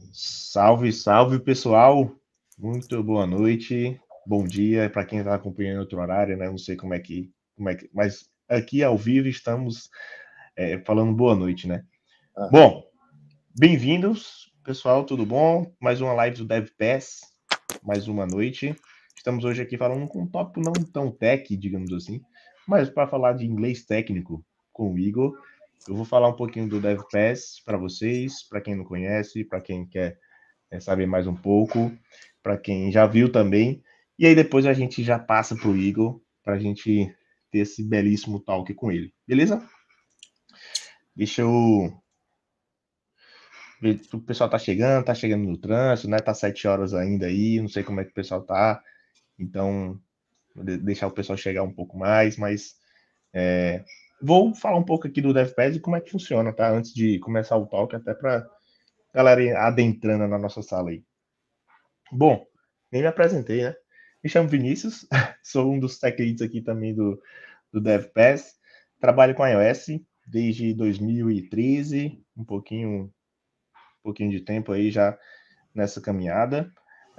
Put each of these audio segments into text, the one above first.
Salve, salve, pessoal. Muito boa noite. Bom dia para quem está acompanhando outro horário, né? Não sei mas aqui ao vivo estamos falando boa noite, né? Aham. Bom, bem-vindos, pessoal, tudo bom? Mais uma live do DevPass, mais uma noite. Estamos hoje aqui falando com um tópico não tão tech, digamos assim, mas para falar de inglês técnico com o Igor. Eu vou falar um pouquinho do DevPass para vocês, para quem não conhece, para quem quer saber mais um pouco, para quem já viu também. E aí depois a gente já passa para o Igor, para a gente ter esse belíssimo talk com ele. Beleza? Deixa eu ver, o pessoal tá chegando no trânsito, né? Tá 7 horas ainda aí, não sei como é que o pessoal tá. Então, vou deixar o pessoal chegar um pouco mais, mas vou falar um pouco aqui do DevPads e como é que funciona, tá? Antes de começar o talk, até para galera ir adentrando na nossa sala aí. Bom, nem me apresentei, né? Me chamo Vinícius, sou um dos tech leads aqui também do DevPass. Trabalho com iOS desde 2013, um pouquinho de tempo aí já nessa caminhada.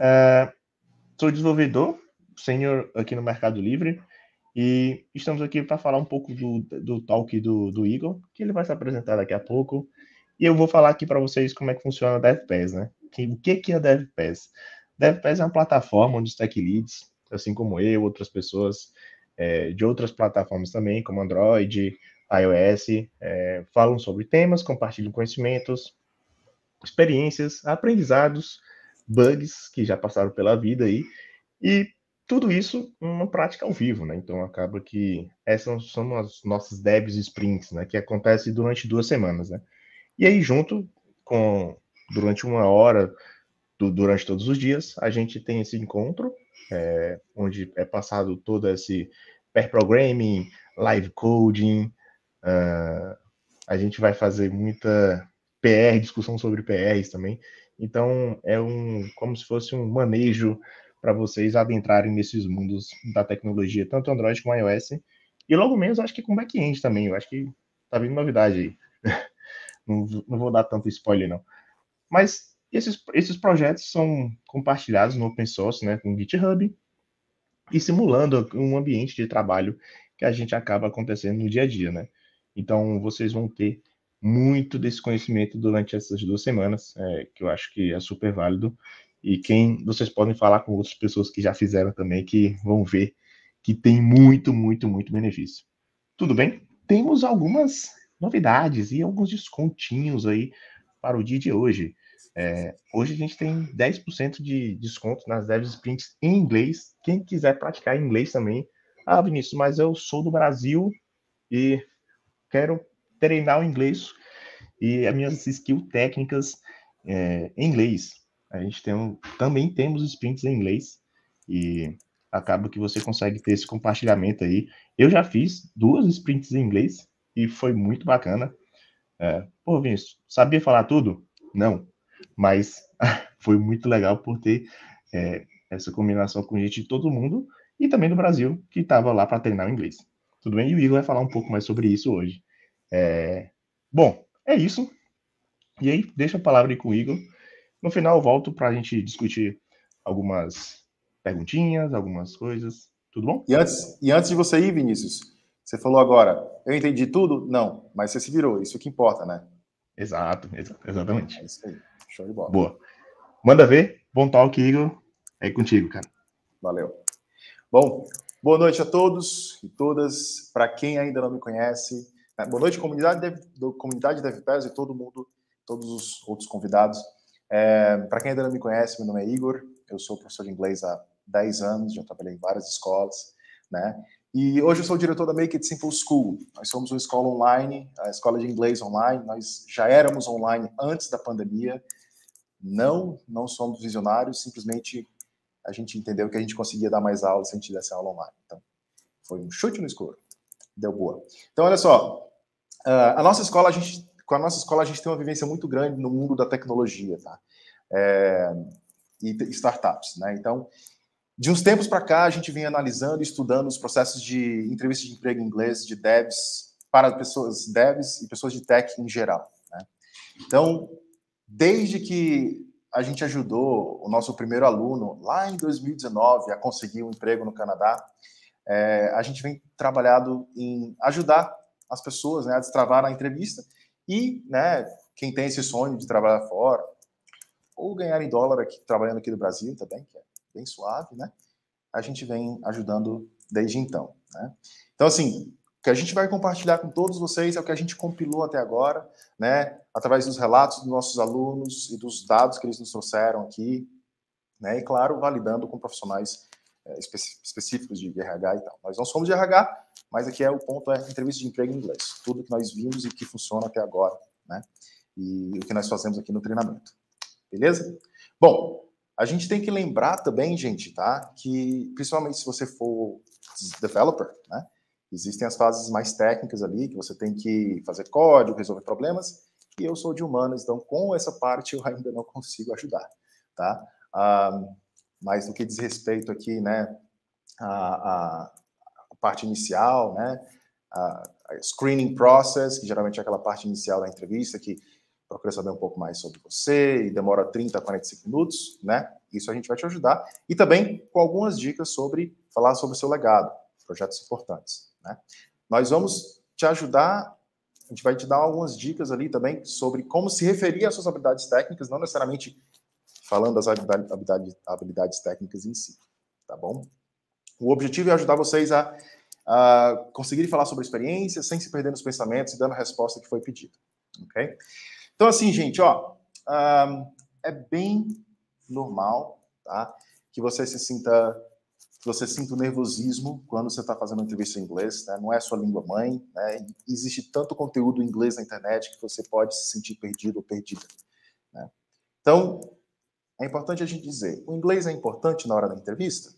Sou desenvolvedor sênior aqui no Mercado Livre e estamos aqui para falar um pouco do talk do Igor, que ele vai se apresentar daqui a pouco. E eu vou falar aqui para vocês como é que funciona o DevPass, né? O que é DevPass? DevPass é uma plataforma onde os tech leads, assim como eu, outras pessoas de outras plataformas também, como Android, iOS, falam sobre temas, compartilham conhecimentos, experiências, aprendizados, bugs que já passaram pela vida aí, e tudo isso numa prática ao vivo, né? Então acaba que essas são as nossas devs sprints, né? Que acontece durante 2 semanas, né? E aí, junto com durante uma hora, durante todos os dias, a gente tem esse encontro, onde é passado todo esse pair programming, live coding, a gente vai fazer muita PR, discussão sobre PRs também. Então, como se fosse um manejo para vocês adentrarem nesses mundos da tecnologia, tanto Android como iOS. E logo menos, acho que com back-end também. Eu acho que tá vindo novidade aí. Não vou dar tanto spoiler, não. Mas esses projetos são compartilhados no open source, né, com o GitHub, e simulando um ambiente de trabalho que a gente acaba acontecendo no dia a dia, né? Então, vocês vão ter muito desse conhecimento durante essas 2 semanas, que eu acho que é super válido. E vocês podem falar com outras pessoas que já fizeram também, que vão ver que tem muito, muito, muito benefício. Tudo bem? Temos algumas novidades e alguns descontinhos aí para o dia de hoje. Hoje a gente tem 10% de desconto nas Devs Sprints em inglês. Quem quiser praticar inglês também. Ah, Vinícius, mas eu sou do Brasil e quero treinar o inglês e as minhas skills técnicas em inglês. A gente também temos sprints em inglês e acaba que você consegue ter esse compartilhamento aí. Eu já fiz 2 sprints em inglês e foi muito bacana. Pô, Vinícius, sabia falar tudo? Não, mas foi muito legal por ter essa combinação com gente de todo mundo e também do Brasil, que estava lá para treinar o inglês. Tudo bem? E o Igor vai falar um pouco mais sobre isso hoje. Bom, é isso. E aí, deixa a palavra aí com o Igor. No final, eu volto para a gente discutir algumas perguntinhas, algumas coisas. Tudo bom? E antes de você ir, Vinícius, você falou agora, eu entendi tudo? Não, mas você se virou, isso que importa, né? Exatamente. É isso aí, show de bola. Boa. Manda ver. Bom talk, Igor. É contigo, cara. Valeu. Bom, boa noite a todos e todas. Para quem ainda não me conhece, boa noite, comunidade DevPass e todo mundo, todos os outros convidados. Para quem ainda não me conhece, meu nome é Igor, eu sou professor de inglês há 10 anos, já trabalhei em várias escolas, né? E hoje eu sou o diretor da Make It Simple School. Nós somos uma escola online, a escola de inglês online. Nós já éramos online antes da pandemia. Não somos visionários, simplesmente a gente entendeu que a gente conseguia dar mais aula se a gente desse aula online. Então, foi um chute no escuro. Deu boa. Então, olha só. Com a nossa escola, a gente tem uma vivência muito grande no mundo da tecnologia, tá? E startups, né? Então, de uns tempos para cá, a gente vem analisando e estudando os processos de entrevista de emprego em inglês de devs para pessoas devs e pessoas de tech em geral, né? Então, desde que a gente ajudou o nosso primeiro aluno lá em 2019 a conseguir um emprego no Canadá, a gente vem trabalhando em ajudar as pessoas, né, a destravar na entrevista e, né, quem tem esse sonho de trabalhar fora ou ganhar em dólar aqui, trabalhando aqui no Brasil também, que é bem suave, né? A gente vem ajudando desde então, né? Então, assim, o que a gente vai compartilhar com todos vocês é o que a gente compilou até agora, né? Através dos relatos dos nossos alunos e dos dados que eles nos trouxeram aqui, né? E, claro, validando com profissionais específicos de RH e tal. Nós não somos de RH, mas aqui o ponto é entrevista de emprego em inglês. Tudo que nós vimos e que funciona até agora, né? E o que nós fazemos aqui no treinamento. Beleza? Bom, a gente tem que lembrar também, gente, tá? Que, principalmente se você for developer, né? Existem as fases mais técnicas ali, que você tem que fazer código, resolver problemas, e eu sou de humanas, então com essa parte eu ainda não consigo ajudar, tá? Mas no que diz respeito aqui, né, a parte inicial, né, a screening process, que geralmente é aquela parte inicial da entrevista, que procura saber um pouco mais sobre você e demora 30 a 45 minutos, né? Isso a gente vai te ajudar. E também com algumas dicas sobre falar sobre o seu legado, projetos importantes, né? Nós vamos te ajudar, a gente vai te dar algumas dicas ali também sobre como se referir às suas habilidades técnicas, não necessariamente falando das habilidades técnicas em si, tá bom? O objetivo é ajudar vocês a conseguirem falar sobre experiência sem se perder nos pensamentos e dando a resposta que foi pedida, ok? Então, assim, gente, ó, é bem normal, tá? Que você sinta o nervosismo quando você está fazendo uma entrevista em inglês, né? Não é a sua língua mãe, né? Existe tanto conteúdo em inglês na internet que você pode se sentir perdido ou perdida, né? Então, é importante a gente dizer, o inglês é importante na hora da entrevista?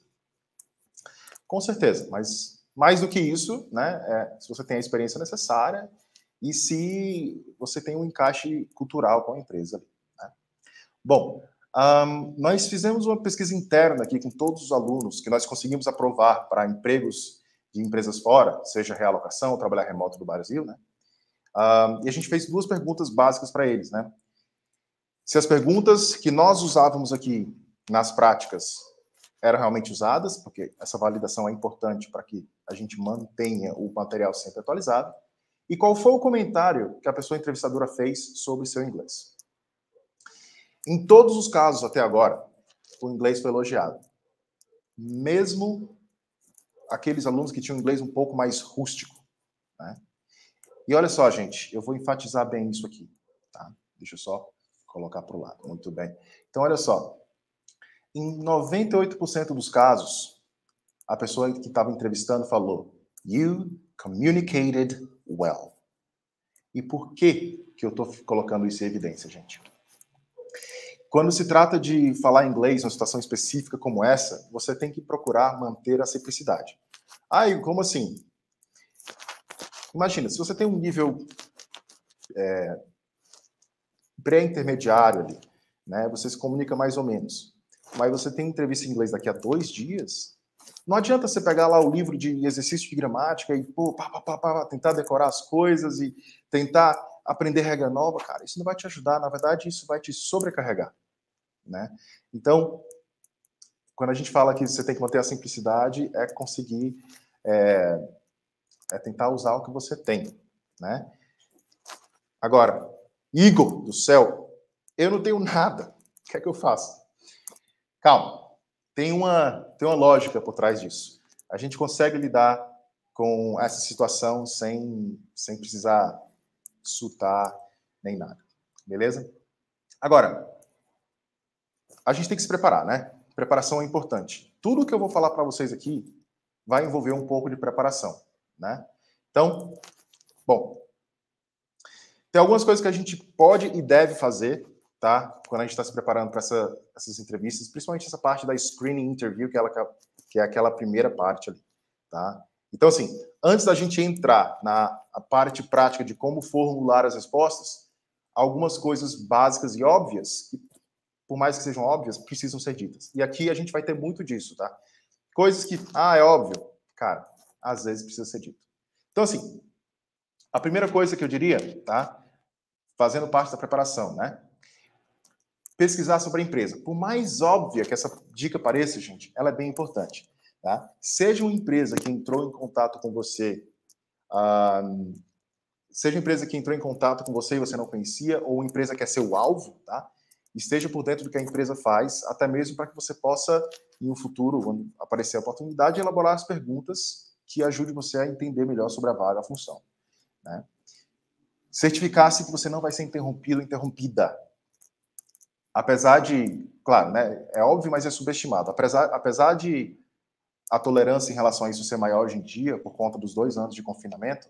Com certeza, mas mais do que isso, né? Se você tem a experiência necessária e se você tem um encaixe cultural com a empresa. Né? Bom, nós fizemos uma pesquisa interna aqui com todos os alunos que nós conseguimos aprovar para empregos de empresas fora, seja realocação ou trabalhar remoto do Brasil, né? E a gente fez 2 perguntas básicas para eles, né? Se as perguntas que nós usávamos aqui nas práticas eram realmente usadas, porque essa validação é importante para que a gente mantenha o material sempre atualizado, e qual foi o comentário que a pessoa entrevistadora fez sobre seu inglês. Em todos os casos até agora, o inglês foi elogiado. Mesmo aqueles alunos que tinham inglês um pouco mais rústico. Né? E olha só, gente, eu vou enfatizar bem isso aqui. Tá? Deixa eu só colocar para o lado. Muito bem. Então, olha só. Em 98% dos casos, a pessoa que estava entrevistando falou "You communicated well". E por que eu estou colocando isso em evidência, gente? Quando se trata de falar inglês numa situação específica como essa, você tem que procurar manter a simplicidade. Ah, como assim? Imagina, se você tem um nível pré-intermediário ali, né? Você se comunica mais ou menos. Mas você tem entrevista em inglês daqui a 2 dias, não adianta você pegar lá o livro de exercício de gramática e tentar decorar as coisas e tentar aprender regra nova, cara, isso não vai te ajudar, na verdade, isso vai te sobrecarregar, né? Então, quando a gente fala que você tem que manter a simplicidade, é conseguir tentar usar o que você tem, né? Agora, Igor do céu, eu não tenho nada, o que é que eu faço? Calma, tem uma lógica por trás disso. A gente consegue lidar com essa situação sem precisar sutar nem nada. Beleza? Agora, a gente tem que se preparar, né? Preparação é importante. Tudo que eu vou falar para vocês aqui vai envolver um pouco de preparação, né? Então, bom, tem algumas coisas que a gente pode e deve fazer, tá? Quando a gente está se preparando para essas entrevistas, principalmente essa parte da screening interview, que é aquela primeira parte ali, tá? Então, assim, antes da gente entrar na parte prática de como formular as respostas, algumas coisas básicas e óbvias, que, por mais que sejam óbvias, precisam ser ditas. E aqui a gente vai ter muito disso, tá? Coisas que, é óbvio. Cara, às vezes precisa ser dito. Então, assim, a primeira coisa que eu diria, tá? Fazendo parte da preparação, né? pesquisar sobre a empresa. Por mais óbvia que essa dica pareça, gente, ela é bem importante. Tá? Seja uma empresa que entrou em contato com você, seja uma empresa que entrou em contato com você e você não conhecia, ou uma empresa que é seu alvo, tá? Esteja por dentro do que a empresa faz, até mesmo para que você possa, em um futuro, quando aparecer a oportunidade, elaborar as perguntas que ajudem você a entender melhor sobre a vaga, a função. Né? Certificar-se que você não vai ser interrompido ou interrompida. Apesar de, claro, né, é óbvio, mas é subestimado. Apesar de a tolerância em relação a isso ser maior hoje em dia, por conta dos 2 anos de confinamento,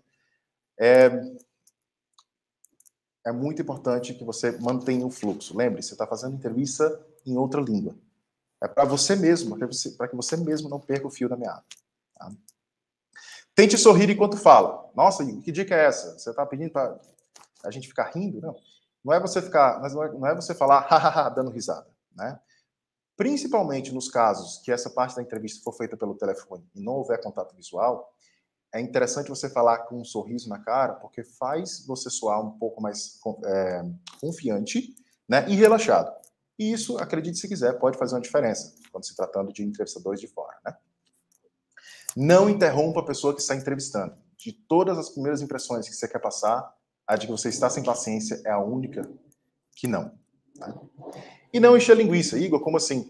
é muito importante que você mantenha o fluxo. Lembre-se, você está fazendo entrevista em outra língua. É para você mesmo, para que você mesmo não perca o fio da meada. Tá? Tente sorrir enquanto fala. Nossa, que dica é essa? Você está pedindo para a gente ficar rindo? Não. Não é você ficar, mas não é você falar hahaha dando risada, né? Principalmente nos casos que essa parte da entrevista for feita pelo telefone e não houver contato visual, é interessante você falar com um sorriso na cara, porque faz você soar um pouco mais confiante, né, e relaxado. E isso, acredite se quiser, pode fazer uma diferença quando se tratando de entrevistadores de fora, né? Não interrompa a pessoa que está entrevistando. De todas as primeiras impressões que você quer passar, a de que você está sem paciência é a única que não. Tá? E não encher linguiça. Igor, como assim?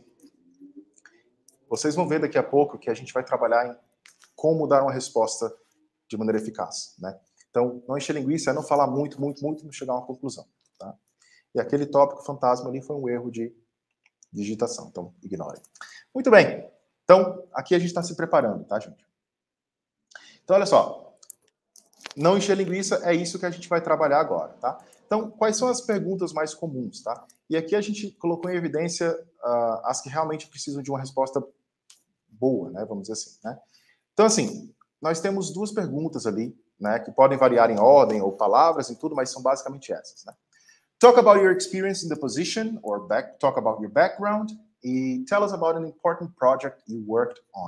Vocês vão ver daqui a pouco que a gente vai trabalhar em como dar uma resposta de maneira eficaz, né? Então, não encher linguiça é não falar muito, não chegar a uma conclusão, tá? E aquele tópico fantasma ali foi um erro de digitação, então ignorem. Muito bem. Então, aqui a gente está se preparando, tá, gente? Então, olha só. Não encher linguiça é isso que a gente vai trabalhar agora, tá? Então, quais são as perguntas mais comuns, tá? E aqui a gente colocou em evidência as que realmente precisam de uma resposta boa, né? Vamos dizer assim, né? Então, assim, nós temos 2 perguntas ali, né? Que podem variar em ordem ou palavras e tudo, mas são basicamente essas, né? Talk about your experience in the position, or talk about your background, e tell us about an important project you worked on.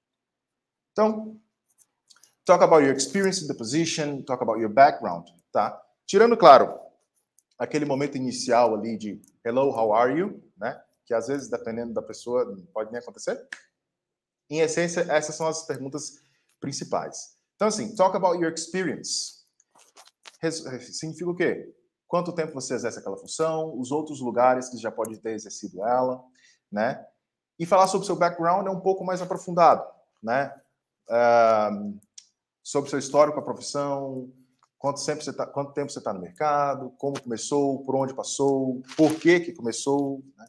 Então, talk about your experience in the position, talk about your background, tá? Tirando, claro, aquele momento inicial ali de hello, how are you, né? Que às vezes, dependendo da pessoa, pode nem acontecer. Em essência, essas são as perguntas principais. Então, assim, talk about your experience. Significa o quê? Quanto tempo você exerce aquela função, os outros lugares que já pode ter exercido ela, né? E falar sobre o seu background é um pouco mais aprofundado, né? Sobre o seu histórico com a profissão, quanto tempo você tá no mercado, como começou, por onde passou, por que começou, né?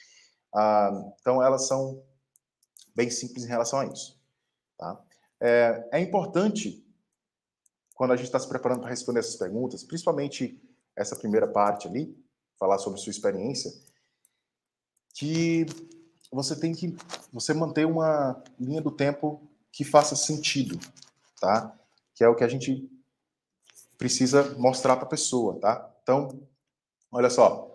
Então, elas são bem simples em relação a isso. Tá? É importante, quando a gente está se preparando para responder essas perguntas, principalmente essa primeira parte ali, falar sobre sua experiência, que você manter uma linha do tempo que faça sentido, tá? Que é o que a gente precisa mostrar para a pessoa, tá? Então, olha só,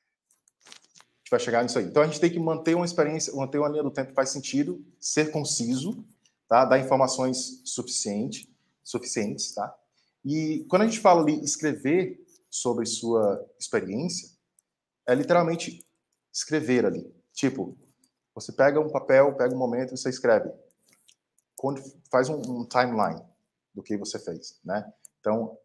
a gente vai chegar nisso aí. Então, a gente tem que manter uma experiência, manter uma linha do tempo que faz sentido, ser conciso, tá? Dar informações suficientes, tá? E quando a gente fala ali escrever sobre sua experiência, é literalmente escrever ali. Tipo, você pega um papel, pega um momento e você escreve. Faz um timeline do que você fez, né? Então,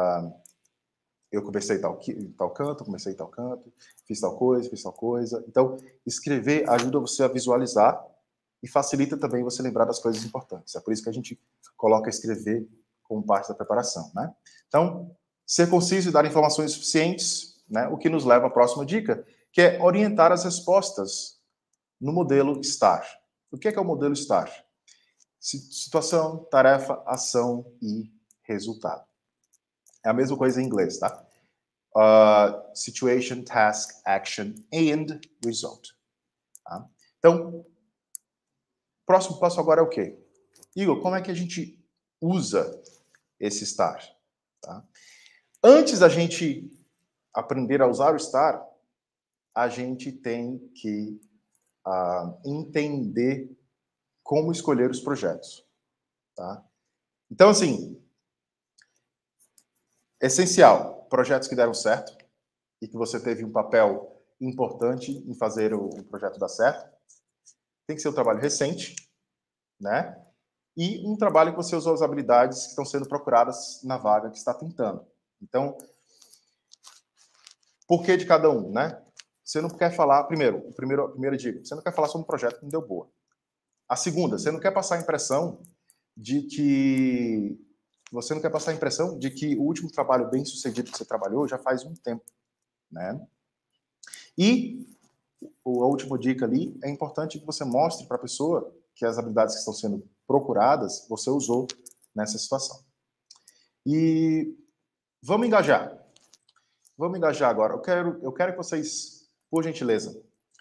eu comecei tal canto, comecei tal canto, fiz tal coisa. Então, escrever ajuda você a visualizar e facilita também você lembrar das coisas importantes. É por isso que a gente coloca escrever como parte da preparação, né? Então, ser conciso e dar informações suficientes, né? O que nos leva à próxima dica, que é orientar as respostas no modelo STAR. O que é o modelo STAR? Situação, tarefa, ação e resultado. É a mesma coisa em inglês, tá? Situation, task, action and result. Tá? Então, próximo passo agora é o quê? Igor, como é que a gente usa esse STAR? Tá? Antes da gente aprender a usar o STAR, a gente tem que entender como escolher os projetos. Tá? Então, assim, essencial, projetos que deram certo e que você teve um papel importante em fazer o projeto dar certo. Tem que ser um trabalho recente, né? E um trabalho que você usou as habilidades que estão sendo procuradas na vaga que está tentando. Então, por que de cada um, né? Você não quer falar, a primeira dica, você não quer falar sobre um projeto que não deu boa. A segunda, você não quer passar a impressão de que o último trabalho bem sucedido que você trabalhou já faz um tempo, né? E a última dica ali, é importante que você mostre para a pessoa que as habilidades que estão sendo procuradas, você usou nessa situação. E vamos engajar. Vamos engajar agora. Eu quero que vocês, por gentileza,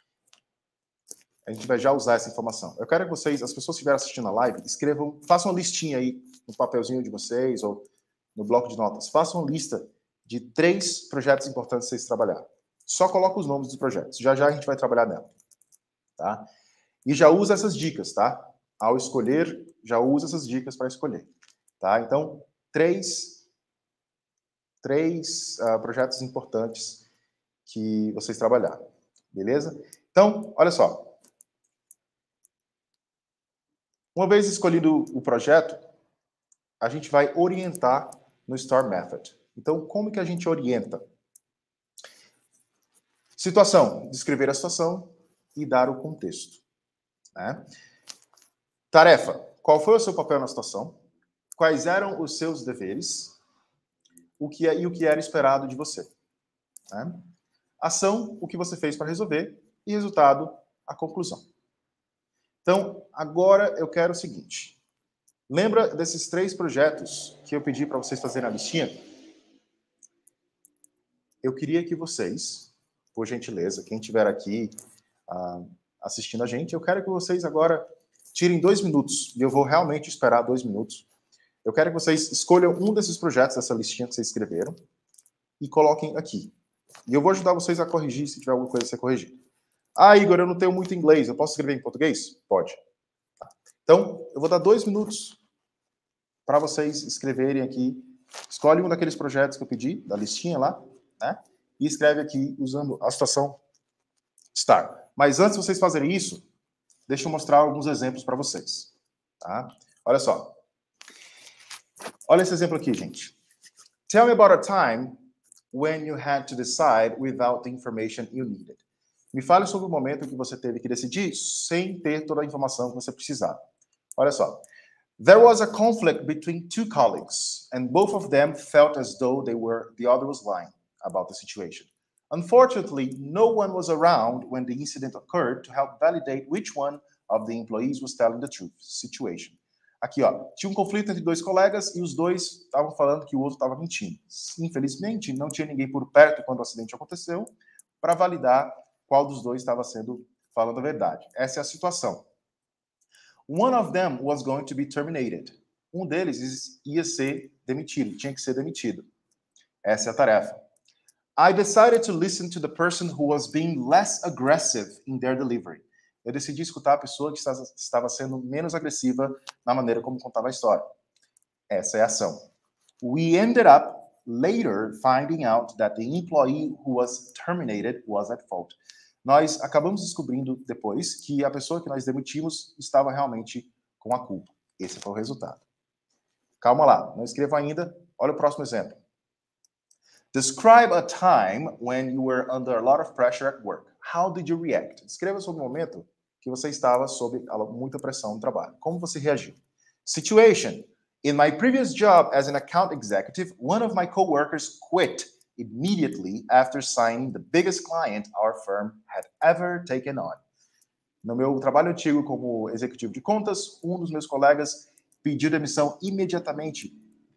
a gente vai já usar essa informação. Eu quero que vocês, as pessoas que estiverem assistindo a live, escrevam, façam uma listinha aí no papelzinho de vocês ou no bloco de notas. Façam uma lista de 3 projetos importantes para vocês trabalhar. Só coloca os nomes dos projetos. Já já a gente vai trabalhar nela. Tá? E já usa essas dicas, tá? Ao escolher, já usa essas dicas para escolher. Tá? Então, 3 projetos importantes que vocês trabalharam. Beleza? Então, olha só. Uma vez escolhido o projeto, a gente vai orientar no STAR Method. Então, como que a gente orienta? Situação. Descrever a situação e dar o contexto. Né? Tarefa. Qual foi o seu papel na situação? Quais eram os seus deveres? O que era esperado de você? Né? Ação. O que você fez para resolver? E resultado, a conclusão. Então, agora eu quero o seguinte. Lembra desses 3 projetos que eu pedi para vocês fazerem a listinha? Eu queria que vocês, por gentileza, quem estiver aqui assistindo a gente, eu quero que vocês agora tirem 2 minutos, e eu vou realmente esperar 2 minutos. Eu quero que vocês escolham um desses projetos dessa listinha que vocês escreveram e coloquem aqui. E eu vou ajudar vocês a corrigir se tiver alguma coisa a ser corrigida. Ah, Igor, eu não tenho muito inglês, eu posso escrever em português? Pode. Tá. Então, eu vou dar 2 minutos para vocês escreverem aqui. Escolhe um daqueles projetos que eu pedi, da listinha lá, né? E escreve aqui usando a situação STAR. Mas antes de vocês fazerem isso, deixa eu mostrar alguns exemplos para vocês. Tá? Olha só. Olha esse exemplo aqui, gente. Tell me about a time when you had to decide without the information you needed. Me fale sobre o momento em que você teve que decidir sem ter toda a informação que você precisava. Olha só. There was a conflict between 2 colleagues, and both of them felt as though the other was lying about the situation. Unfortunately, no one was around when the incident occurred to help validate which one of the employees was telling the truth. Situation. Aqui, ó, tinha um conflito entre 2 colegas e os 2 estavam falando que o outro estava mentindo. Infelizmente, não tinha ninguém por perto quando o acidente aconteceu para validar qual dos 2 estava falando a verdade. Essa é a situação. One of them was going to be terminated. Um deles ia ser demitido, tinha que ser demitido. Essa é a tarefa. I decided to listen to the person who was being less aggressive in their delivery. Eu decidi escutar a pessoa que estava sendo menos agressiva na maneira como contava a história. Essa é a ação. We ended up later finding out that the employee who was terminated was at fault. Nós acabamos descobrindo depois que a pessoa que nós demitimos estava realmente com a culpa. Esse foi o resultado. Calma lá, não escreva ainda. Olha o próximo exemplo. Describe a time when you were under a lot of pressure at work. How did you react? Descreva sobre o momento que você estava sob muita pressão no trabalho. Como você reagiu? Situation. In my previous job as an account executive, one of my coworkers quit immediately after signing the biggest client our firm had ever taken on. No meu trabalho antigo como executivo de contas, um dos meus colegas pediu demissão imediatamente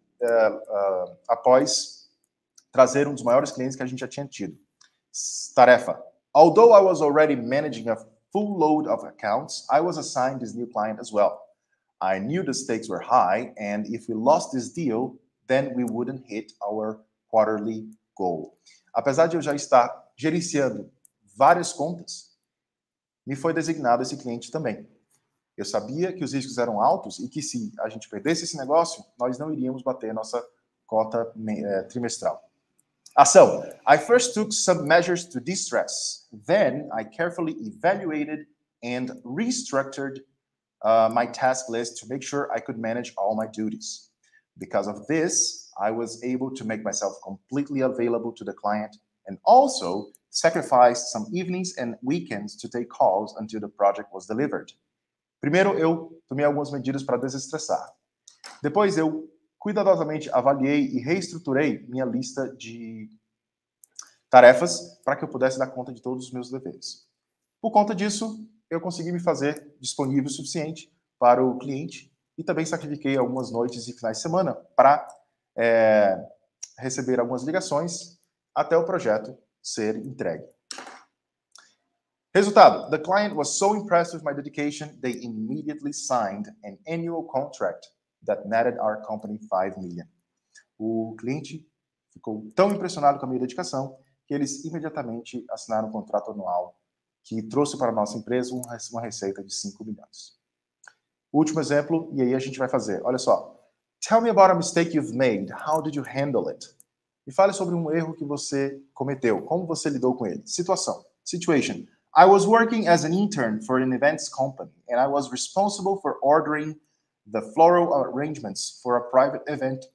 após trazer um dos maiores clientes que a gente já tinha tido. Tarefa. Although I was already managing a full load of accounts, I was assigned this new client as well. I knew the stakes were high, and if we lost this deal, then we wouldn't hit our quarterly goal. Apesar de eu já estar gerenciando várias contas, me foi designado esse cliente também. Eu sabia que os riscos eram altos e que se a gente perdesse esse negócio, nós não iríamos bater nossa cota trimestral. Ação. I first took some measures to de-stress. Then I carefully evaluated and restructured my task list to make sure I could manage all my duties. Because of this, I was able to make myself completely available to the client and also sacrificed some evenings and weekends to take calls until the project was delivered. Primeiro, eu tomei algumas medidas para desestressar. Depois, eu cuidadosamente avaliei e reestruturei minha lista de tarefas para que eu pudesse dar conta de todos os meus deveres. Por conta disso, eu consegui me fazer disponível o suficiente para o cliente e também sacrifiquei algumas noites e finais de semana para receber algumas ligações até o projeto ser entregue. Resultado: the client was so impressed with my dedication, they immediately signed an annual contract that netted our company 5 million. O cliente ficou tão impressionado com a minha dedicação que eles imediatamente assinaram um contrato anual que trouxe para a nossa empresa uma receita de 5 milhões. Último exemplo, e aí a gente vai fazer. Olha só. Tell me about a mistake you've made. How did you handle it? Me fale sobre um erro que você cometeu. Como você lidou com ele? Situação. Situation. I was working as an intern for an events company, and I was responsible for ordering the floral arrangements for a private event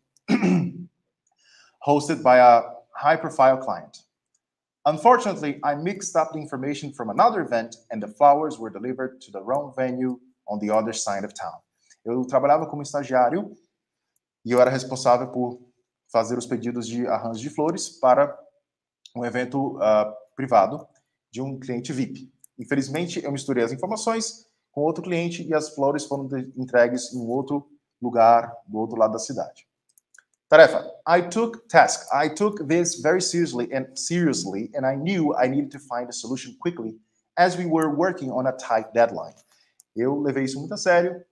hosted by a high-profile client. Unfortunately, I mixed up the information from another event, and the flowers were delivered to the wrong venue on the other side of town. Eu trabalhava como estagiário e eu era responsável por fazer os pedidos de arranjos de flores para um evento privado de um cliente VIP. Infelizmente, eu misturei as informações com outro cliente e as flores foram entregues em um outro lugar, do outro lado da cidade. Tarefa. I took this very seriously, and I knew I needed to find a solution quickly as we were working on a tight deadline. Eu levei isso muito a sério.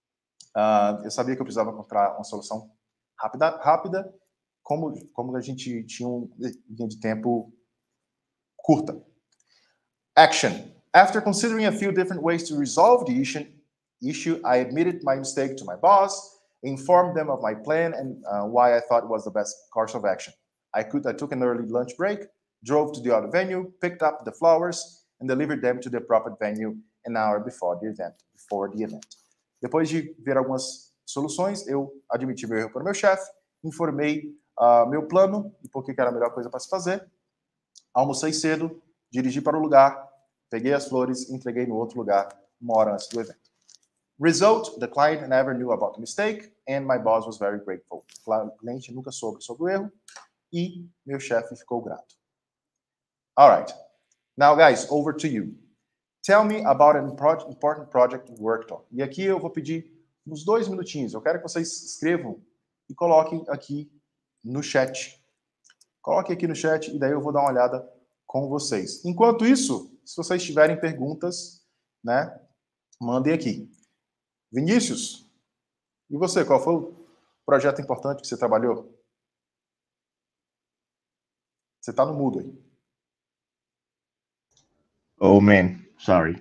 Eu sabia que eu precisava encontrar uma solução rápida, como a gente tinha uma linha de tempo curta. Action. After considering a few different ways to resolve the issue, I admitted my mistake to my boss, informed them of my plan and why I thought it was the best course of action. I took an early lunch break, drove to the other venue, picked up the flowers, and delivered them to the appropriate venue an hour before the event. Depois de ver algumas soluções, eu admiti meu erro para o meu chefe, informei meu plano e por que era a melhor coisa para se fazer, almocei cedo, dirigi para o lugar, peguei as flores e entreguei no outro lugar 1 hora antes do evento. Result, the client never knew about the mistake and my boss was very grateful. O cliente nunca soube sobre o erro e meu chefe ficou grato. All right. Now, guys, over to you. Tell me about an important project you worked on. E aqui eu vou pedir uns 2 minutinhos. Eu quero que vocês escrevam e coloquem aqui no chat. Coloquem aqui no chat e daí eu vou dar uma olhada com vocês. Enquanto isso, se vocês tiverem perguntas, né, mandem aqui. Vinícius, e você, qual foi o projeto importante que você trabalhou? Você está no mudo aí. Oh, man, sorry.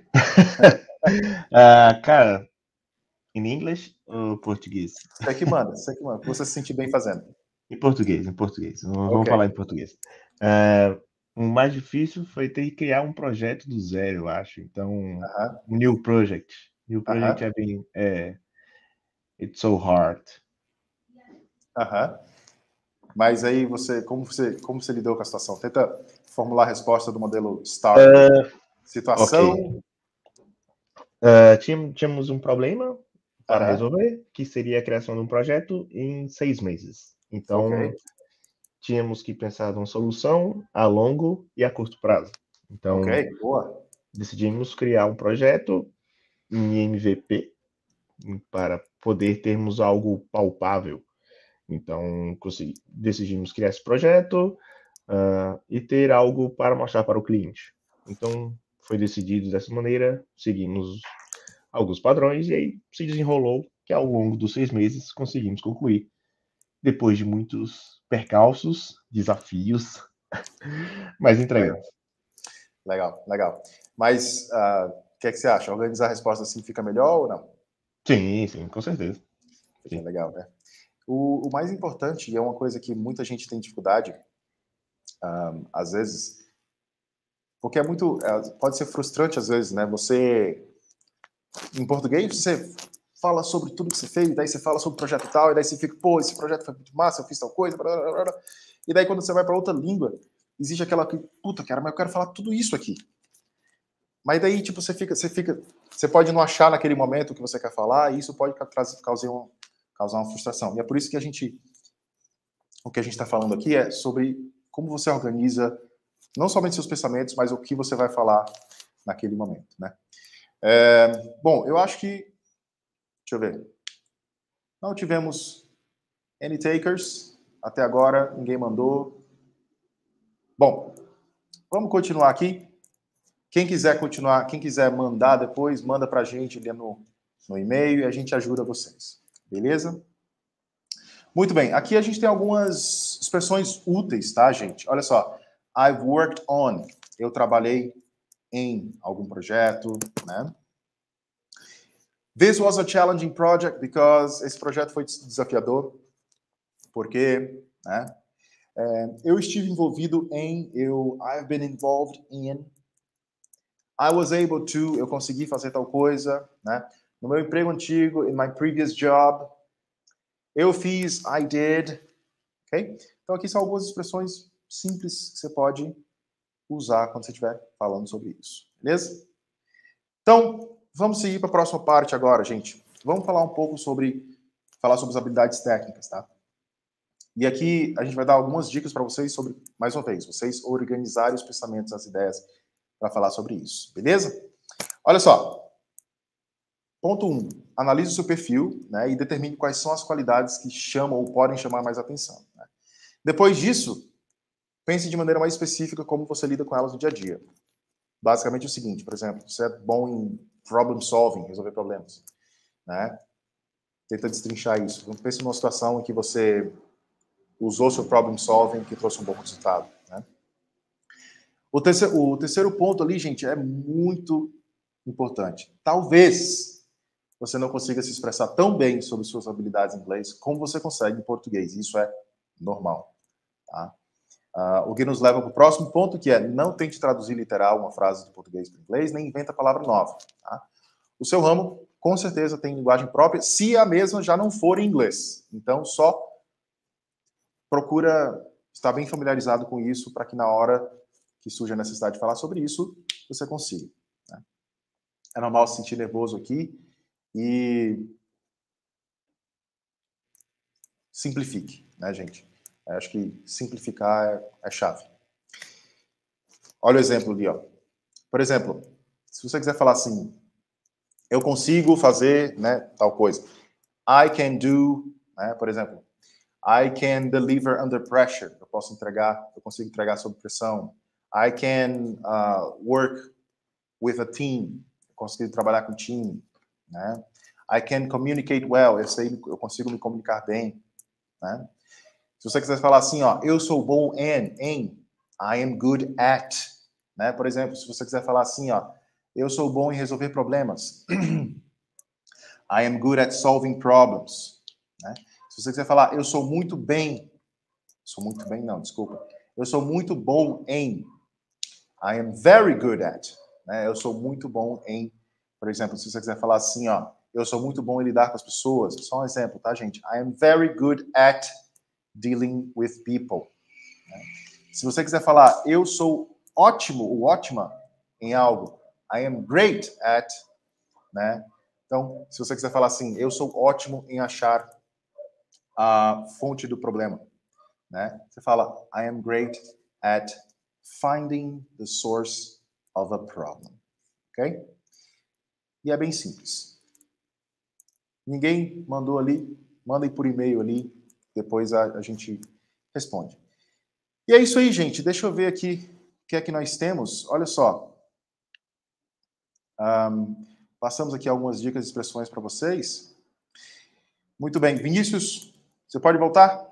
Cara, em inglês ou português? Você que manda, o que você se sentir bem fazendo. Em português. Vamos falar em português. O mais difícil foi ter que criar um projeto do zero, eu acho. Então, New project. New project é bem... it's so hard. Mas aí como você lidou com a situação? Tenta formular a resposta do modelo STAR. Situação. Okay. Tínhamos um problema para resolver, que seria a criação de um projeto em 6 meses. Então, tínhamos que pensar numa solução a longo e a curto prazo. Então, decidimos criar um projeto em MVP para poder termos algo palpável. Então, decidimos criar esse projeto e ter algo para mostrar para o cliente. Então, foi decidido dessa maneira, seguimos alguns padrões e aí se desenrolou que ao longo dos 6 meses conseguimos concluir. Depois de muitos percalços, desafios, mas entregamos. Legal. Mas o que você acha? Organizar a resposta assim fica melhor ou não? Sim, com certeza. Fica legal, né? O mais importante, e é uma coisa que muita gente tem dificuldade, Às vezes, porque pode ser frustrante às vezes, né? Você, em português, você fala sobre tudo que você fez, daí você fala sobre o projeto tal, e daí você fica, pô, esse projeto foi muito massa, eu fiz tal coisa, blá, blá, blá, blá. E daí quando você vai para outra língua, existe aquela que, puta, cara, mas eu quero falar tudo isso aqui. Mas daí, tipo, você pode não achar naquele momento o que você quer falar, e isso pode causar uma frustração. E é por isso que o que a gente está falando aqui é sobre como você organiza não somente seus pensamentos, mas o que você vai falar naquele momento, né? Bom, eu acho que... Deixa eu ver. Não tivemos any takers. Até agora, ninguém mandou. Bom, vamos continuar aqui. Quem quiser continuar, quem quiser mandar depois, manda para a gente ali no e-mail e a gente ajuda vocês. Beleza? Muito bem. Aqui a gente tem algumas expressões úteis, tá, gente? Olha só. I've worked on. Eu trabalhei em algum projeto, né? This was a challenging project because esse projeto foi desafiador, porque, né? Eu estive envolvido em, I've been involved in, I was able to, eu consegui fazer tal coisa, né? No meu emprego antigo, in my previous job, eu fiz, I did, ok? Então aqui são algumas expressões simples que você pode usar quando você estiver falando sobre isso, beleza? Então, vamos seguir para a próxima parte agora, gente. Vamos falar um pouco falar sobre as habilidades técnicas, tá? E aqui a gente vai dar algumas dicas para vocês sobre, mais uma vez, vocês organizarem os pensamentos, as ideias para falar sobre isso, beleza? Olha só. Ponto 1. Analise o seu perfil, né, e determine quais são as qualidades que chamam ou podem chamar mais atenção. Né? Depois disso, pense de maneira mais específica como você lida com elas no dia a dia. Basicamente o seguinte, por exemplo, você é bom em problem solving, resolver problemas, né? Tenta destrinchar isso. Então, pense numa situação em que você usou seu problem solving que trouxe um bom resultado, né? O terceiro ponto ali, gente, é muito importante. Talvez você não consiga se expressar tão bem sobre suas habilidades em inglês como você consegue em português. Isso é normal, tá? O que nos leva para o próximo ponto, que é não tente traduzir literal uma frase do português para o inglês, nem inventa palavra nova. Tá? O seu ramo, com certeza, tem linguagem própria, se a mesma já não for em inglês. Então, só procura estar bem familiarizado com isso para que na hora que surge a necessidade de falar sobre isso, você consiga. Né? É normal se sentir nervoso aqui e simplifique, né, gente? Eu acho que simplificar é chave. Olha o exemplo ali, ó. Por exemplo, se você quiser falar assim, eu consigo fazer, né, tal coisa. I can do, né, por exemplo, I can deliver under pressure. Eu consigo entregar sob pressão. I can work with a team. Eu consigo trabalhar com time, né? I can communicate well. Eu consigo me comunicar bem, né? Se você quiser falar assim, ó, eu sou bom em, I am good at, né? Por exemplo, se você quiser falar assim, ó, eu sou bom em resolver problemas. I am good at solving problems, né? Se você quiser falar, eu sou muito bem não, desculpa. Eu sou muito bom em, I am very good at, né? Eu sou muito bom em, por exemplo, se você quiser falar assim, ó, eu sou muito bom em lidar com as pessoas. Só um exemplo, tá, gente? I am very good at dealing with people. Né? Se você quiser falar, eu sou ótimo ou ótima em algo, I am great at, né? Então, se você quiser falar assim, eu sou ótimo em achar a fonte do problema, né? Você fala, I am great at finding the source of a problem. Ok? E é bem simples. Ninguém mandou ali, mandem por e-mail ali, depois a gente responde. E é isso aí, gente. Deixa eu ver aqui o que é que nós temos. Olha só. Passamos aqui algumas dicas e expressões para vocês. Muito bem. Vinícius, você pode voltar?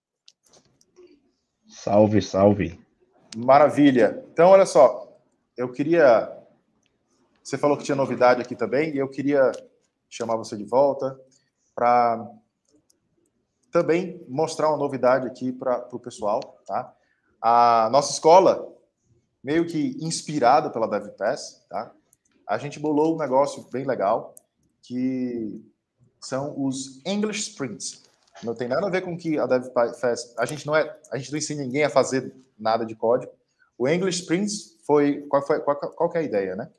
Salve, salve. Maravilha. Então, olha só. Eu queria... Você falou que tinha novidade aqui também, e eu queria chamar você de volta para também mostrar uma novidade aqui para o pessoal, tá? A nossa escola, meio que inspirada pela DevPass, tá? A gente bolou um negócio bem legal, que são os English Sprints. Não tem nada a ver com o que a DevPass... A gente não ensina ninguém a fazer nada de código. O English Sprints qual que é a ideia, né?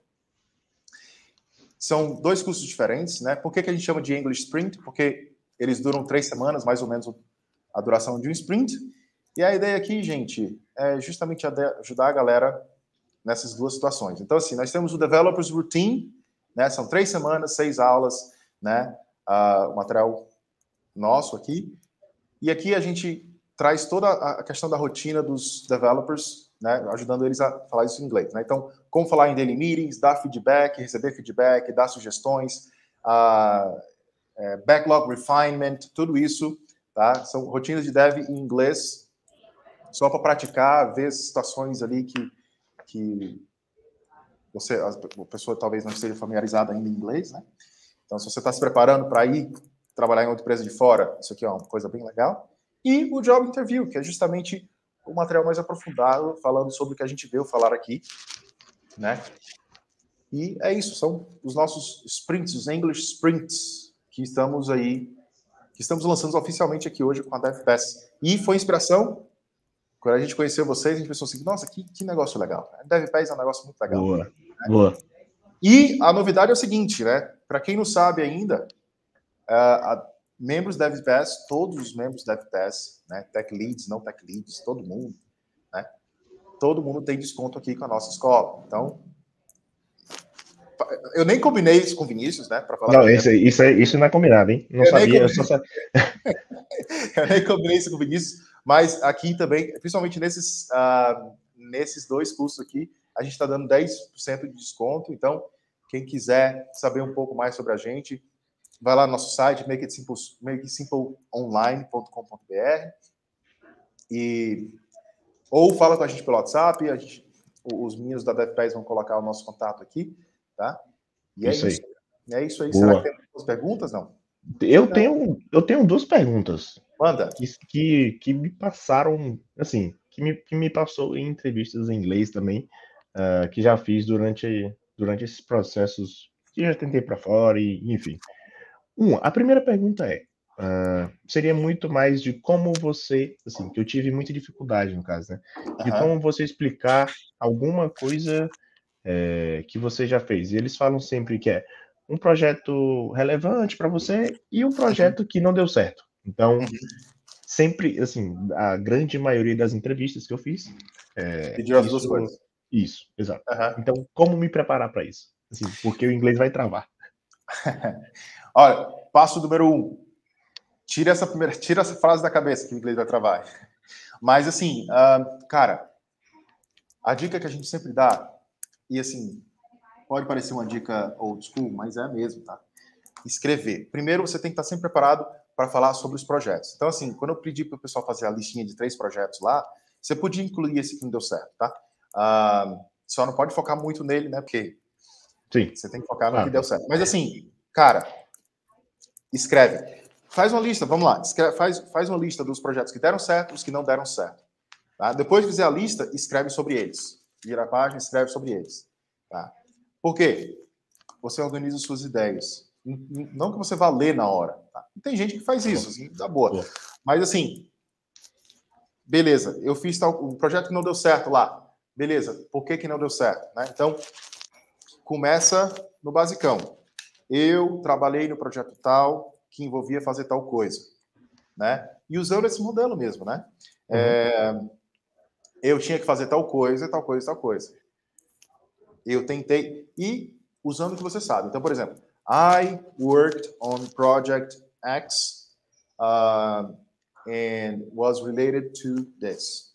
São 2 cursos diferentes, né? Por que a gente chama de English Sprint? Porque eles duram 3 semanas, mais ou menos a duração de um sprint. E a ideia aqui, gente, é justamente ajudar a galera nessas 2 situações. Então, assim, nós temos o Developers Routine, né? São 3 semanas, 6 aulas, né? O material nosso aqui. E aqui a gente traz toda a questão da rotina dos developers, né? Ajudando eles a falar isso em inglês, né? Então, como falar em daily meetings, dar feedback, receber feedback, dar sugestões, backlog refinement, tudo isso, tá? São rotinas de dev em inglês, só para praticar, ver situações ali que a pessoa talvez não esteja familiarizada ainda em inglês, né? Então, se você está se preparando para ir trabalhar em outra empresa de fora, isso aqui é uma coisa bem legal. E o Job Interview, que é justamente o material mais aprofundado, falando sobre o que a gente veio falar aqui, né? E é isso, são os nossos sprints, os English Sprints, que estamos lançando oficialmente aqui hoje com a DevPass. E foi inspiração, quando a gente conheceu vocês, a gente pensou assim, nossa, que negócio legal. A DevPass é um negócio muito legal. Boa, né? boa. E a novidade é o seguinte, né? Para quem não sabe ainda, membros DevPass, todos os membros DevPass, né? Tech Leads, não Tech Leads, todo mundo, né? Todo mundo tem desconto aqui com a nossa escola. Então, eu nem combinei isso com o Vinícius, né? Para falar. Não, isso não é combinado, hein? Não sabia, eu só sabia. Eu nem combinei isso com o Vinícius, mas aqui também, principalmente nesses 2 cursos aqui, a gente está dando 10% de desconto. Então, quem quiser saber um pouco mais sobre a gente, vai lá no nosso site, makeitsimpleonline.com.br ou fala com a gente pelo WhatsApp. Os meninos da DevPass vão colocar o nosso contato aqui, tá? E isso aí. É isso aí. Boa. Será que tem algumas perguntas, não? Eu tenho 2 perguntas. Manda. Que me passaram, assim, que me passou em entrevistas em inglês também, que já fiz durante esses processos que já tentei para fora, e enfim. A primeira pergunta seria muito mais de como você, assim, que eu tive muita dificuldade no caso, né? De como você explicar alguma coisa que você já fez. E eles falam sempre que é um projeto relevante para você e um projeto que não deu certo. Então, sempre, assim, a grande maioria das entrevistas que eu fiz, Pediu as 2 coisas. Isso, exato. Então, como me preparar para isso? Assim, porque o inglês vai travar. Olha, passo número 1. Tira essa frase da cabeça que o inglês vai travar. Mas, assim, cara, a dica que a gente sempre dá, e assim, pode parecer uma dica old school, mas é mesmo, tá? Escrever. Primeiro, você tem que estar sempre preparado para falar sobre os projetos. Então, assim, quando eu pedi para o pessoal fazer a listinha de 3 projetos lá, você podia incluir esse que não deu certo, tá? Só não pode focar muito nele, né? Porque sim, você tem que focar no que deu certo. Mas, assim, cara, escreve. Faz uma lista, vamos lá. Faz uma lista dos projetos que deram certo e os que não deram certo. Tá? Depois de fizer a lista, escreve sobre eles. Vira a página, escreve sobre eles. Tá? Por quê? Você organiza suas ideias. Não que você vá ler na hora. Tá? Tem gente que faz isso, assim, dá boa. Mas, assim, beleza, eu fiz um projeto que não deu certo lá. Beleza, por que não deu certo? Né? Então, começa no basicão. Eu trabalhei no projeto tal que envolvia fazer tal coisa. Né? E usando esse modelo mesmo, né? Eu tinha que fazer tal coisa, tal coisa, tal coisa. Eu tentei, e usando o que você sabe. Então, por exemplo, I worked on project X and was related to this.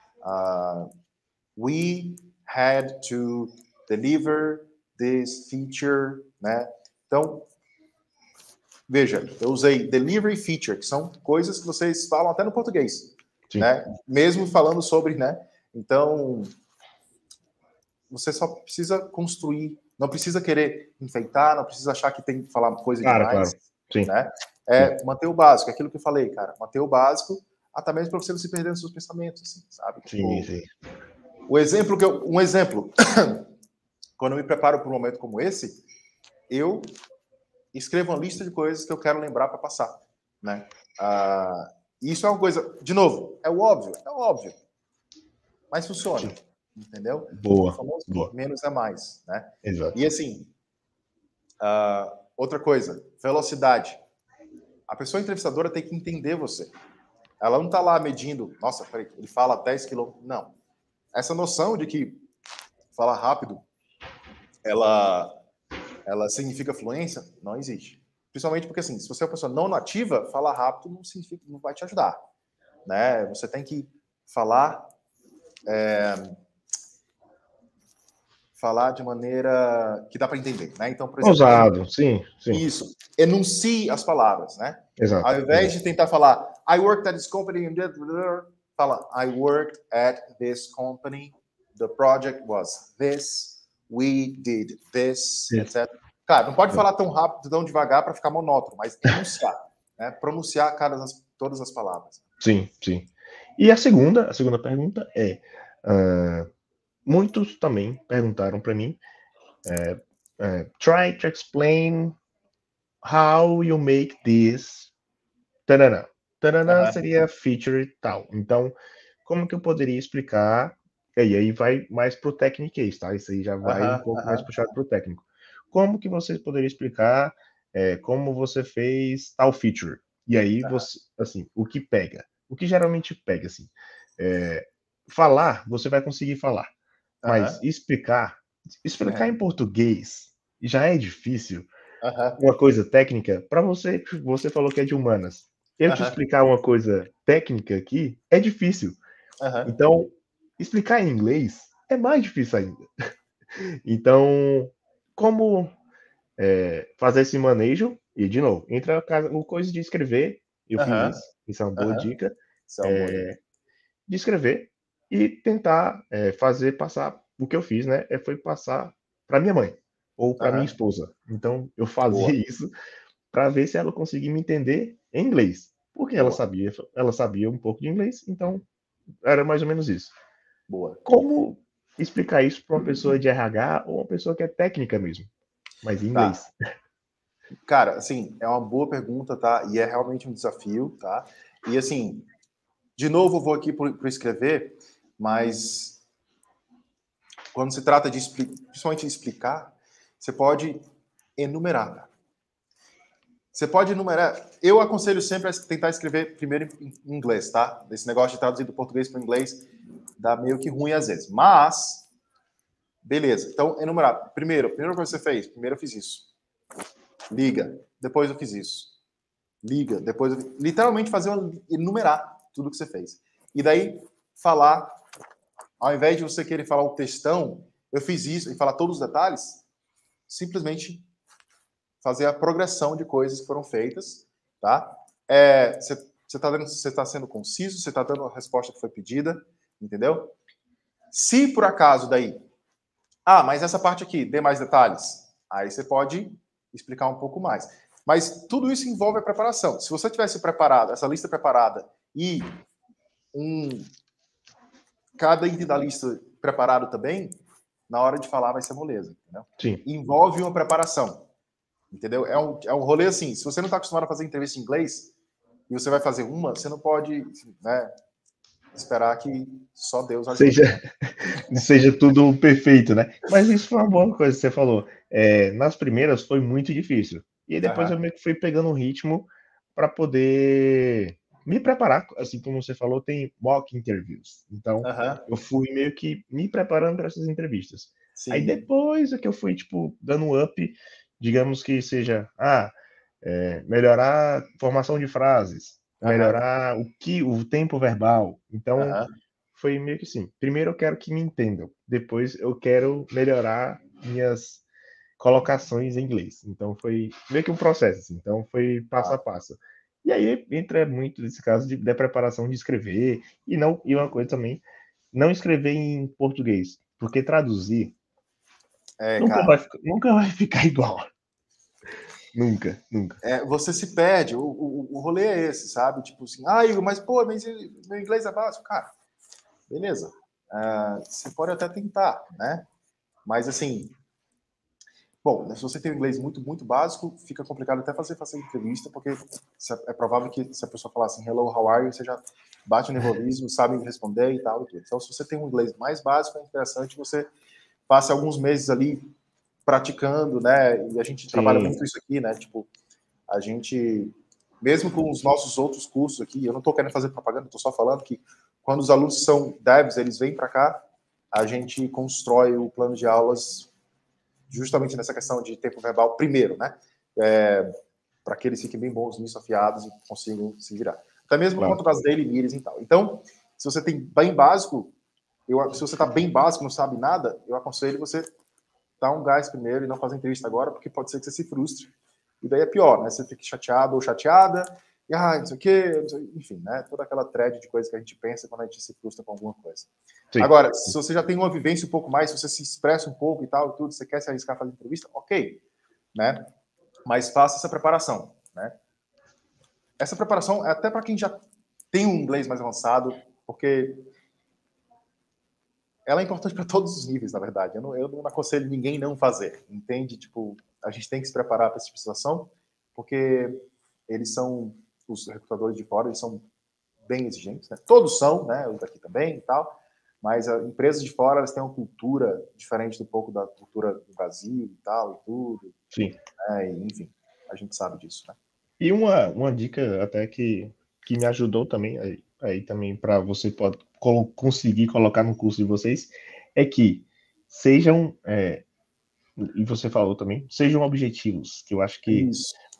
We had to deliver this feature, né? Então, veja, eu usei delivery feature, que são coisas que vocês falam até no português, né? Mesmo falando sobre, né? Então, você só precisa construir, não precisa querer enfeitar, não precisa achar que tem que falar coisa demais. Claro. Sim. Né? Manter o básico, aquilo que eu falei, cara. Manter o básico, até mesmo para você não se perder nos seus pensamentos, assim, sabe? Sim, Tipo, sim. Um exemplo, quando eu me preparo para um momento como esse, eu escrevo uma lista de coisas que eu quero lembrar para passar, né? Isso é uma coisa, de novo, é óbvio, mas funciona, Sim. entendeu? O Boa, famoso boa. menos é mais, né? Exato. E assim, outra coisa, velocidade. A pessoa entrevistadora tem que entender você. Ela não está lá medindo, nossa, peraí, ele fala 10 quilômetros. Não. Essa noção de que falar rápido, ela significa fluência, não existe. Principalmente porque, assim, se você é uma pessoa não nativa, falar rápido não significa, não vai te ajudar, né? Você tem que falar de maneira que dá para entender, né? Então, por exemplo, Ousado, sim, sim. isso, enuncie as palavras, né? Exato. Ao invés de tentar falar I worked at this company, fala I worked at this company, the project was this, we did this, etc. Claro, não pode falar tão rápido, tão devagar para ficar monótono, mas enunciar, né? Pronunciar todas as palavras. Sim, sim. E a segunda pergunta é, muitos também perguntaram para mim, try to explain how you make this, tarará. Tarará seria feature e tal. Então, como que eu poderia explicar? E aí vai mais pro techniquez, tá? Isso aí já vai um pouco mais puxado pro técnico. Como que você poderia explicar como você fez tal feature? E aí você, assim, o que pega? O que geralmente pega, assim, falar, você vai conseguir falar, mas explicar em português já é difícil. Uma coisa técnica, para você, você falou que é de humanas. Eu te explicar uma coisa técnica aqui é difícil. Então, explicar em inglês é mais difícil ainda. Então, como fazer esse manejo? E, de novo, entra o coisa de escrever. Eu fiz isso é uma boa dica. Isso é uma boa dica. De escrever e tentar fazer passar. O que eu fiz, né? Foi passar para minha mãe ou para minha esposa. Então, eu fazia isso para ver se ela conseguia me entender em inglês. Porque ela sabia um pouco de inglês, então era mais ou menos isso. Boa. Como explicar isso para uma pessoa de RH ou uma pessoa que é técnica mesmo, mas em inglês? Cara, assim, é uma boa pergunta, tá? E é realmente um desafio, tá? E assim, de novo, eu vou aqui para escrever, mas quando se trata de principalmente explicar, você pode enumerar. Cara. Você pode enumerar. Eu aconselho sempre a tentar escrever primeiro em inglês, tá? Esse negócio de traduzir do português para o inglês dá meio que ruim às vezes. Mas, beleza. Então, enumerar. Primeiro coisa que você fez. Primeiro eu fiz isso. Liga. Depois eu fiz isso. Liga. Depois eu... Literalmente enumerar tudo que você fez. E daí, falar. Ao invés de você querer falar o textão, eu fiz isso e falar todos os detalhes, simplesmente fazer a progressão de coisas que foram feitas, tá? Você está sendo conciso, você está dando a resposta que foi pedida, entendeu? Se por acaso daí, mas essa parte aqui, dê mais detalhes, aí você pode explicar um pouco mais. Mas tudo isso envolve a preparação. Se você tivesse preparado, essa lista preparada e cada item da lista preparado também, na hora de falar vai ser moleza, entendeu? Sim. Envolve uma preparação. Entendeu? É um rolê assim. Se você não está acostumado a fazer entrevista em inglês e você vai fazer uma, você não pode, né, esperar que só Deus ajude. Seja tudo perfeito, né? Mas isso foi uma boa coisa que você falou. Nas primeiras foi muito difícil. E aí depois eu meio que fui pegando um ritmo para poder me preparar. Assim como você falou, tem mock interviews. Então, eu fui meio que me preparando para essas entrevistas. Sim. Aí depois é que eu fui, tipo, dando um up, digamos que seja, melhorar a formação de frases, melhorar o tempo verbal. Então, foi meio que assim, primeiro eu quero que me entendam, depois eu quero melhorar minhas colocações em inglês. Então foi meio que um processo, assim. Então foi passo a passo. E aí entra muito nesse caso da preparação de escrever e uma coisa também, não escrever em português, porque traduzir nunca vai ficar igual. Nunca, nunca. Você se perde. O rolê é esse, sabe? Tipo assim, Igor, mas pô, mas meu inglês é básico. Cara, beleza. Você pode até tentar, né? Mas assim, bom, se você tem um inglês muito, muito básico, fica complicado até fazer entrevista, porque é provável que se a pessoa falar assim, hello, how are you, você já bate o nervosismo, sabe responder e tal. E tudo. Então, se você tem um inglês mais básico, é interessante você passe alguns meses ali praticando, né? E a gente trabalha muito isso aqui, né? Tipo, a gente, mesmo com os nossos outros cursos aqui, eu não estou querendo fazer propaganda, estou só falando que quando os alunos são devs, eles vêm para cá, a gente constrói o plano de aulas justamente nessa questão de tempo verbal primeiro, né? Para que eles fiquem bem bons nisso, afiados e consigam se virar. Até mesmo por conta das daily meetings e tal. Então, se você tem bem básico, se você está bem básico, não sabe nada, eu aconselho você dar um gás primeiro e não fazer entrevista agora, porque pode ser que você se frustre. E daí é pior, né? Você fica chateado ou chateada, e não sei o quê, enfim, né? Toda aquela thread de coisas que a gente pensa quando a gente se frustra com alguma coisa. Sim. Agora, se você já tem uma vivência um pouco mais, se você se expressa um pouco e tal, tudo, você quer se arriscar a fazer entrevista, ok, né? Mas faça essa preparação, né? Essa preparação é até para quem já tem um inglês mais avançado, porque ela é importante para todos os níveis, na verdade. Eu não aconselho ninguém não fazer, entende? Tipo, a gente tem que se preparar para essa situação, porque os recrutadores de fora, eles são bem exigentes, né? Todos são, né? Os daqui também e tal, mas as empresas de fora, elas têm uma cultura diferente um pouco da cultura do Brasil e tal, e tudo. Sim. E, enfim, a gente sabe disso, né? E uma dica até que me ajudou também, aí também para você conseguir colocar no curso de vocês, é que sejam, e você falou também, sejam objetivos, que eu acho que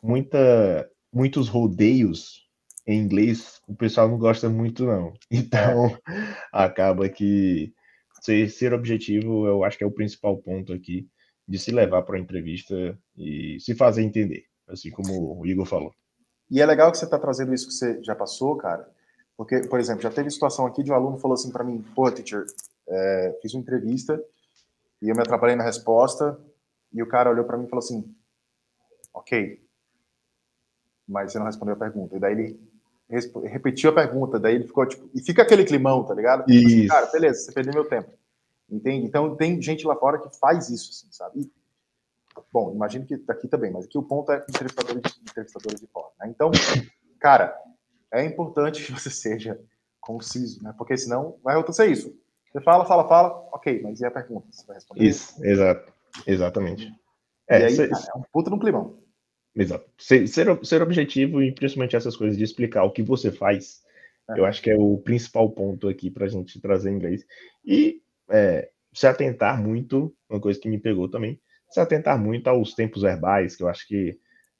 muitos rodeios em inglês, o pessoal não gosta muito não. Então, acaba que ser objetivo, eu acho que é o principal ponto aqui, de se levar para a entrevista e se fazer entender, assim como o Igor falou. E é legal que você está trazendo isso que você já passou, cara, porque, por exemplo, já teve situação aqui de um aluno falou assim para mim, pô, teacher, fiz uma entrevista e eu me atrapalhei na resposta e o cara olhou para mim e falou assim, ok, mas você não respondeu a pergunta. E daí ele repetiu a pergunta, daí ele ficou tipo, e fica aquele climão, tá ligado? Tipo assim, cara, beleza, você perdeu meu tempo. Entende? Então tem gente lá fora que faz isso, assim, sabe? E, bom, imagino que daqui também, mas aqui o ponto é entrevistadores de fora, né? Então, cara, é importante que você seja conciso, né? Porque senão vai acontecer isso. Você fala, ok, mas e a pergunta? Você vai responder? Isso, exatamente. E aí, cara, é um puta no climão. Exato. Ser objetivo e principalmente essas coisas de explicar o que você faz, eu acho que é o principal ponto aqui para a gente trazer em inglês. E se atentar muito, uma coisa que me pegou também, se atentar muito aos tempos verbais, que eu acho que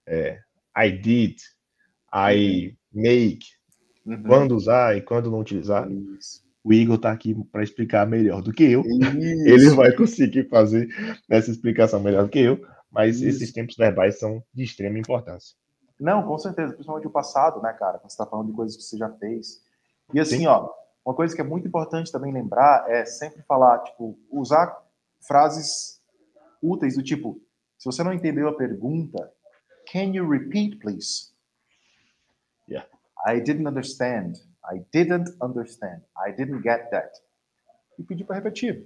I did, I make, quando usar e quando não utilizar. Isso. O Igor está aqui para explicar melhor do que eu. Isso. Ele vai conseguir fazer essa explicação melhor do que eu, mas esses tempos verbais são de extrema importância. Não, com certeza, principalmente o passado, né, cara? Quando você está falando de coisas que você já fez. E assim, sim, ó, uma coisa que é muito importante também lembrar é sempre falar, tipo, usar frases úteis do tipo, se você não entendeu a pergunta, can you repeat, please? Yeah. I didn't understand. I didn't understand. I didn't get that. E pedir para repetir.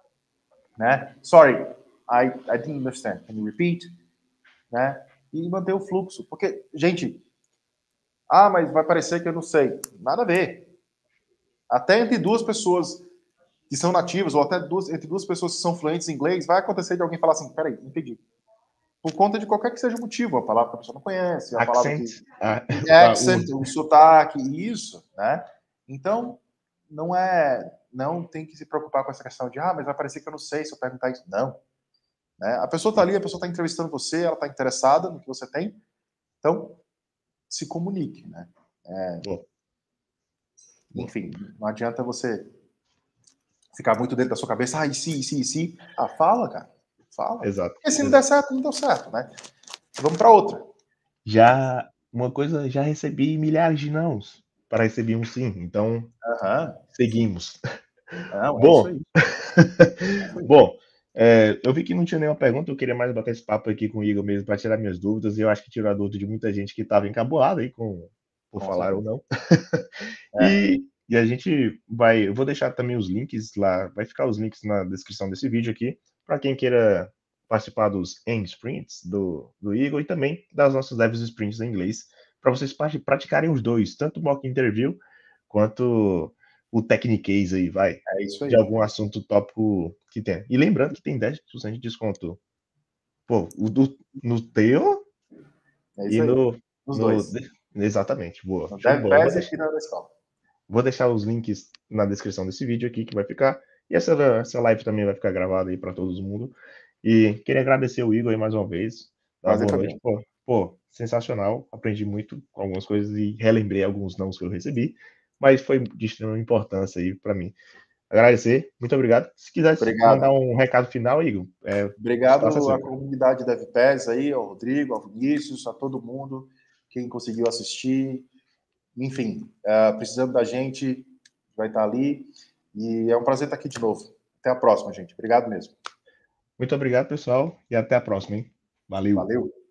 Né? Sorry, I didn't understand. Can you repeat? Né? E manter o fluxo. Porque, gente, mas vai parecer que eu não sei. Nada a ver. Até entre duas pessoas que são nativas, ou até entre duas pessoas que são fluentes em inglês, vai acontecer de alguém falar assim, peraí, entendi. Por conta de qualquer que seja o motivo, a palavra que a pessoa não conhece, a palavra que... accent, o sotaque, isso, né? Então, não tem que se preocupar com essa questão de, mas vai parecer que eu não sei se eu perguntar isso. Não. Né? A pessoa está ali, a pessoa está entrevistando você, ela está interessada no que você tem, então, se comunique, né? Enfim, não adianta você ficar muito dentro da sua cabeça, e se. Fala, cara. Fala. Exato. Porque se não der certo, não deu certo, né? Vamos para outra. Já recebi milhares de nãos para receber um sim, então seguimos. Não, Bom, é isso aí. Bom, Eu vi que não tinha nenhuma pergunta, eu queria mais bater esse papo aqui com o Igor mesmo para tirar minhas dúvidas, e eu acho que tirou a dúvida de muita gente que estava encabulada aí por Com falar ou certeza. não. É, E a gente vai, eu vou deixar também os links lá, vai ficar os links na descrição desse vídeo aqui, para quem queira participar dos Aim Sprints do Igor e também das nossas Devs Sprints em inglês, para vocês praticarem os dois, tanto o mock interview quanto o Technicase aí, vai, é isso de aí. algum assunto tópico que tem. E lembrando que tem 10% de desconto. Pô, no teu É e isso aí. no, Os no. dois. Exatamente, boa. No Show de bola. DevPass e aqui na escola. Vou deixar os links na descrição desse vídeo aqui que vai ficar. E essa live também vai ficar gravada aí para todo mundo. E queria agradecer o Igor aí mais uma vez. Dar Prazer boa foi noite. meu. Pô, sensacional. Aprendi muito com algumas coisas e relembrei alguns nãos que eu recebi. Mas foi de extrema importância aí para mim. Agradecer, muito obrigado. Se quiser mandar Obrigado. um recado final, Igor, o espaço é Obrigado à seu. comunidade DevPass aí, ao Rodrigo, ao Vinícius, a todo mundo, quem conseguiu assistir. Enfim, precisando da gente, vai estar ali. E é um prazer estar aqui de novo. Até a próxima, gente. Obrigado mesmo. Muito obrigado, pessoal, e até a próxima, hein? Valeu! Valeu.